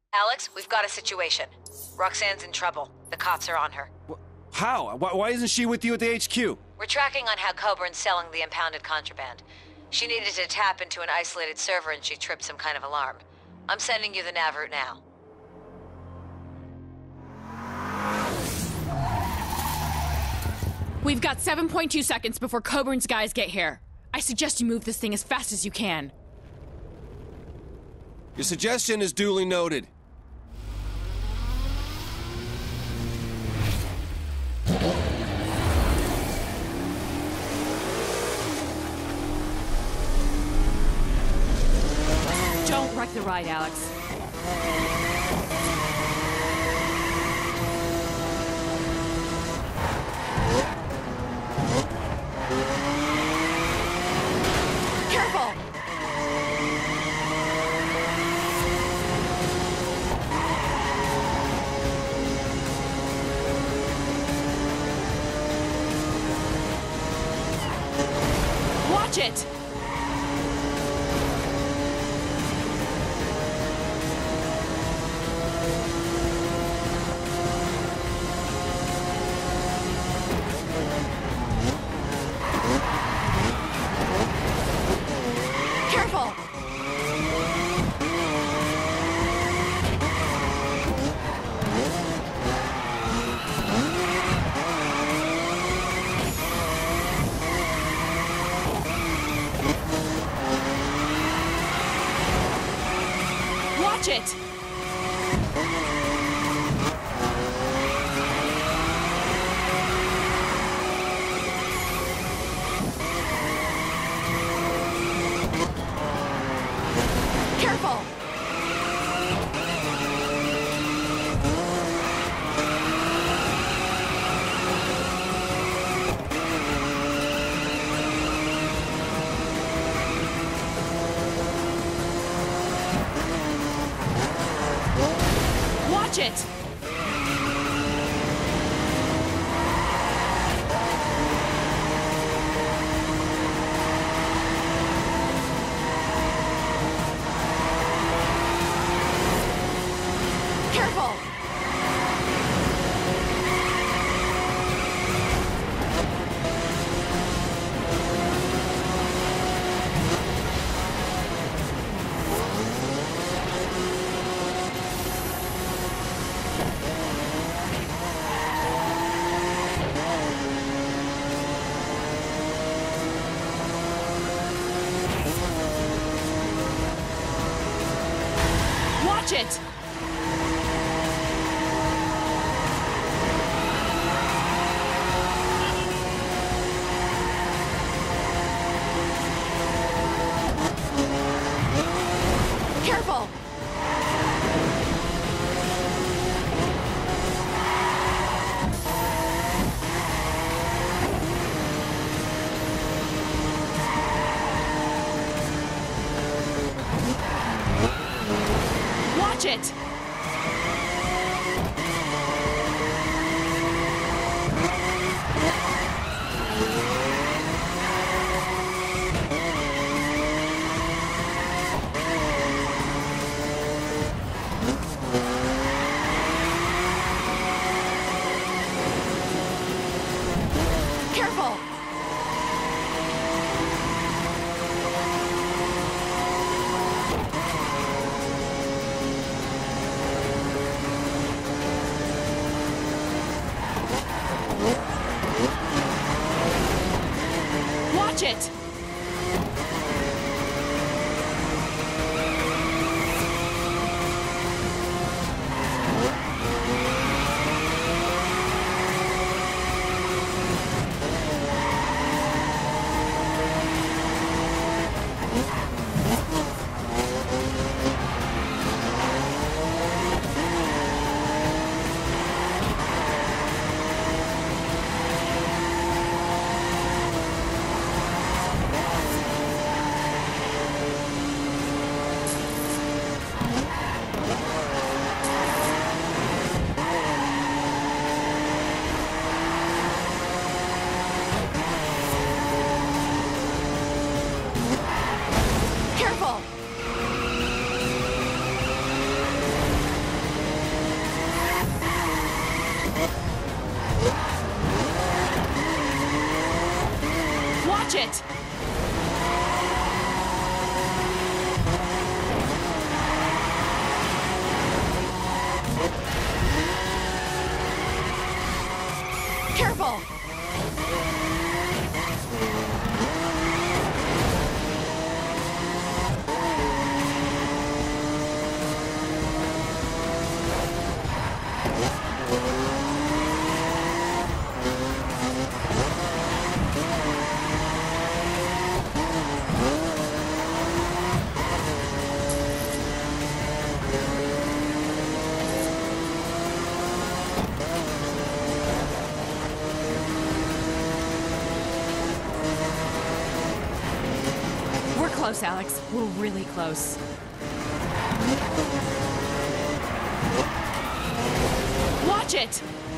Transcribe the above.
Alex, we've got a situation. Roxanne's in trouble. The cops are on her. How? Why isn't she with you at the HQ? We're tracking on how Coburn's selling the impounded contraband. She needed to tap into an isolated server and she tripped some kind of alarm. I'm sending you the nav route now. We've got 7.2 seconds before Coburn's guys get here. I suggest you move this thing as fast as you can. Your suggestion is duly noted. Don't wreck the ride, Alex. Careful! Watch it! Careful! Watch it! Careful! Watch it! Careful! Watch it! Careful! Watch it! Careful! Careful! We're close, Alex. We're really close. Watch it!